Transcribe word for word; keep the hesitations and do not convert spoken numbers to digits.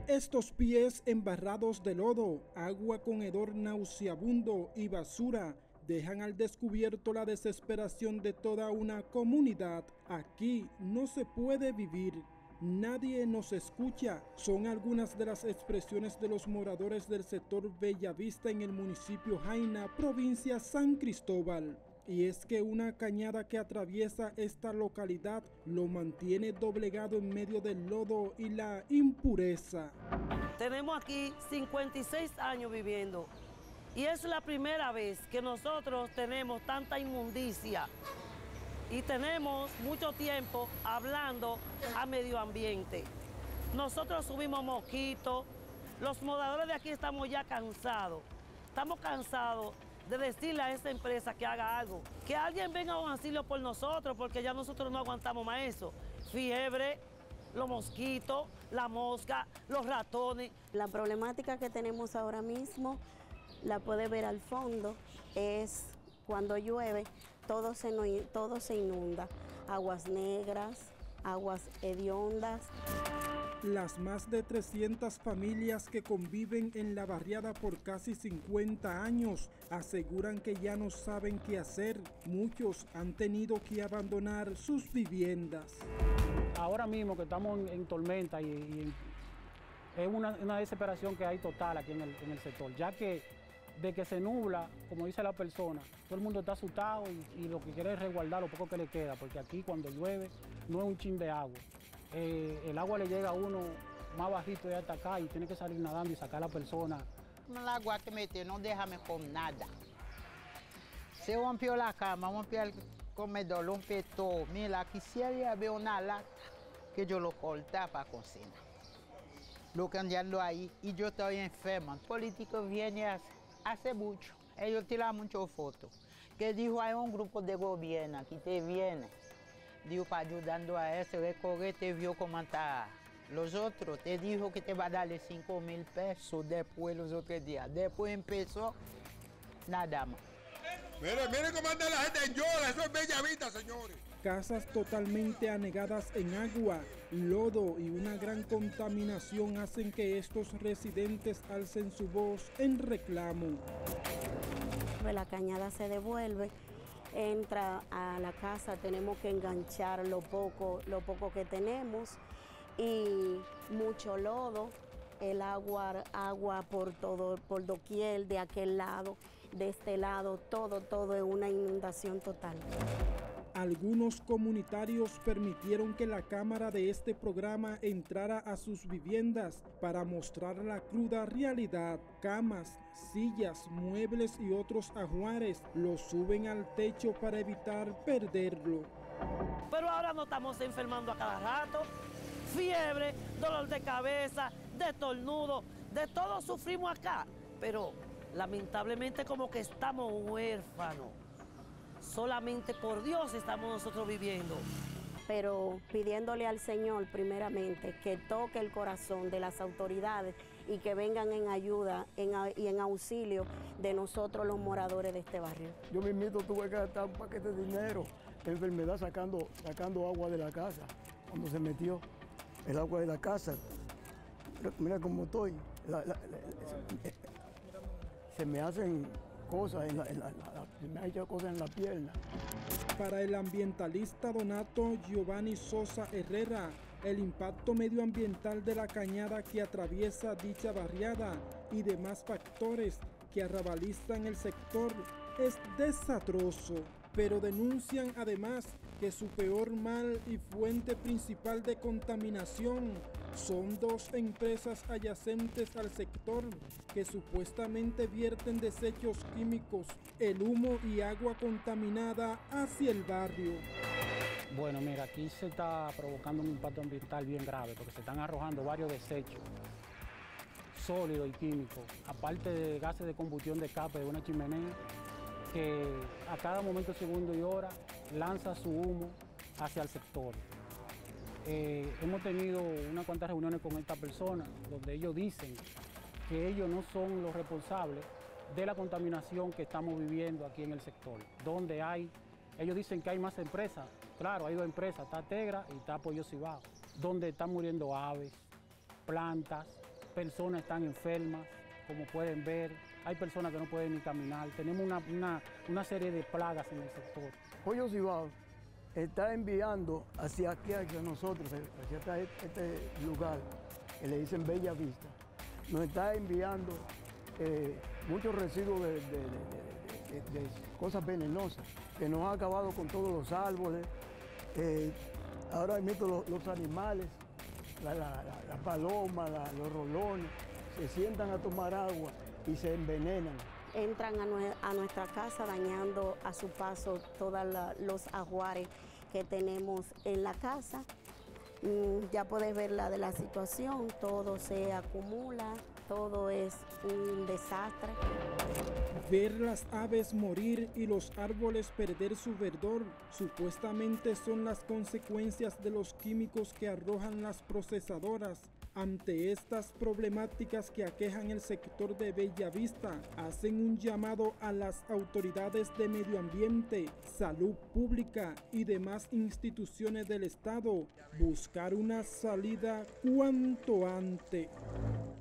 Estos pies embarrados de lodo, agua con hedor nauseabundo y basura dejan al descubierto la desesperación de toda una comunidad. Aquí no se puede vivir. Nadie nos escucha. Son algunas de las expresiones de los moradores del sector Bellavista en el municipio Jaina, provincia San Cristóbal. Y es que una cañada que atraviesa esta localidad lo mantiene doblegado en medio del lodo y la impureza. Tenemos aquí cincuenta y seis años viviendo y es la primera vez que nosotros tenemos tanta inmundicia y tenemos mucho tiempo hablando a medio ambiente. Nosotros subimos mosquitos, los moradores de aquí estamos ya cansados, estamos cansados de decirle a esta empresa que haga algo, que alguien venga a un auxilio por nosotros, porque ya nosotros no aguantamos más eso. Fiebre, los mosquitos, la mosca, los ratones. La problemática que tenemos ahora mismo, la puede ver al fondo, es cuando llueve, todo se, todo se inunda. Aguas negras, aguas hediondas. Las más de trescientas familias que conviven en la barriada por casi cincuenta años aseguran que ya no saben qué hacer. Muchos han tenido que abandonar sus viviendas. Ahora mismo que estamos en, en tormenta y, y es una, una desesperación que hay total aquí en el, en el sector, ya que de que se nubla, como dice la persona, todo el mundo está asustado y, y lo que quiere es resguardar lo poco que le queda, porque aquí cuando llueve no es un chin de agua. Eh, el agua le llega a uno más bajito de hasta acá y tiene que salir nadando y sacar a la persona. El agua que mete no déjame con nada. Se rompió la cama, rompió el comedor, rompió todo. Mira, quisiera ver una lata que yo lo cortaba para cocinar. Lo cambiando ahí y yo estoy enferma. El político viene hace, hace mucho, ellos tiran muchas fotos. Que dijo, hay un grupo de gobierno que te viene. Dijo, para ayudando a eso, recorrer, te vio cómo está. Los otros, te dijo que te va a darle cinco mil pesos después los otros días. Después empezó, nada más. Mire, mire cómo anda la gente en Yola, eso es Bellavista, señores. Casas totalmente anegadas en agua, lodo y una gran contaminación hacen que estos residentes alcen su voz en reclamo. La cañada se devuelve. Entra a la casa, tenemos que enganchar lo poco, lo poco que tenemos y mucho lodo, el agua, agua por todo, por doquier, de aquel lado, de este lado, todo, todo es una inundación total. Algunos comunitarios permitieron que la cámara de este programa entrara a sus viviendas para mostrar la cruda realidad. Camas, sillas, muebles y otros ajuares los suben al techo para evitar perderlo. Pero ahora nos estamos enfermando a cada rato. Fiebre, dolor de cabeza, de estornudo, de todo sufrimos acá. Pero lamentablemente como que estamos huérfanos. Solamente por Dios estamos nosotros viviendo. Pero pidiéndole al Señor primeramente que toque el corazón de las autoridades y que vengan en ayuda en, y en auxilio de nosotros los moradores de este barrio. Yo mismito tuve que gastar un paquete de dinero de enfermedad sacando, sacando agua de la casa. Cuando se metió el agua de la casa, mira cómo estoy, la, la, la, se, se me hacen cosas, en la, en la, la, se me han hecho cosas en la pierna. Para el ambientalista Donato Giovanni Sosa Herrera, el impacto medioambiental de la cañada que atraviesa dicha barriada y demás factores que arrabalizan el sector es desastroso, pero denuncian además que su peor mal y fuente principal de contaminación son dos empresas adyacentes al sector que supuestamente vierten desechos químicos, el humo y agua contaminada hacia el barrio. Bueno, mira, aquí se está provocando un impacto ambiental bien grave porque se están arrojando varios desechos sólidos y químicos, aparte de gases de combustión de escape de una chimenea que a cada momento, segundo y hora lanza su humo hacia el sector. Eh, hemos tenido unas cuantas reuniones con estas personas donde ellos dicen que ellos no son los responsables de la contaminación que estamos viviendo aquí en el sector, donde hay, ellos dicen que hay más empresas, claro, hay dos empresas, está Tegra y está Pollo Cibao, donde están muriendo aves, plantas, personas están enfermas, como pueden ver, hay personas que no pueden ni caminar, tenemos una, una, una serie de plagas en el sector. Pollo Cibao está enviando hacia aquí, hacia nosotros, hacia este, este lugar que le dicen Bella Vista, nos está enviando eh, muchos residuos de, de, de, de, de cosas venenosas, que nos ha acabado con todos los árboles, eh, ahora mismo los, los animales, la, la, la, la paloma, la, los rolones, se sientan a tomar agua y se envenenan. Entran a, nue a nuestra casa dañando a su paso todos los ajuares que tenemos en la casa. Mm, ya puedes ver la de la situación, todo se acumula, todo es un desastre. Ver las aves morir y los árboles perder su verdor supuestamente son las consecuencias de los químicos que arrojan las procesadoras. Ante estas problemáticas que aquejan el sector de Bellavista, hacen un llamado a las autoridades de medio ambiente, salud pública y demás instituciones del Estado, buscar una salida cuanto antes.